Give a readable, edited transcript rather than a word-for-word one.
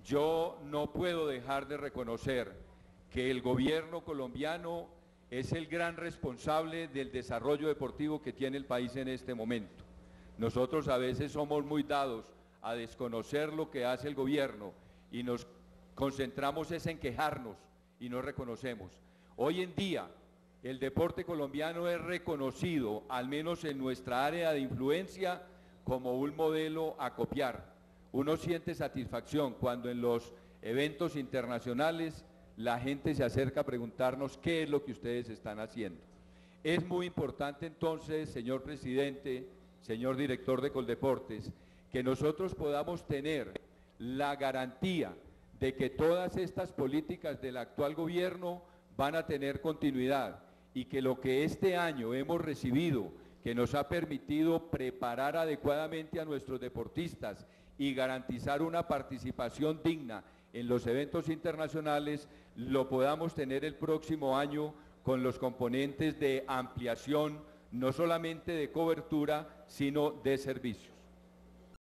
yo no puedo dejar de reconocer que el gobierno colombiano es el gran responsable del desarrollo deportivo que tiene el país en este momento. Nosotros a veces somos muy dados a desconocer lo que hace el gobierno y nos concentramos es en quejarnos y no reconocemos. Hoy en día el deporte colombiano es reconocido, al menos en nuestra área de influencia, como un modelo a copiar. Uno siente satisfacción cuando en los eventos internacionales la gente se acerca a preguntarnos qué es lo que ustedes están haciendo. Es muy importante entonces, señor presidente, señor director de Coldeportes, que nosotros podamos tener la garantía de que todas estas políticas del actual gobierno van a tener continuidad y que lo que este año hemos recibido, que nos ha permitido preparar adecuadamente a nuestros deportistas y garantizar una participación digna en los eventos internacionales, lo podamos tener el próximo año con los componentes de ampliación, no solamente de cobertura, sino de servicios.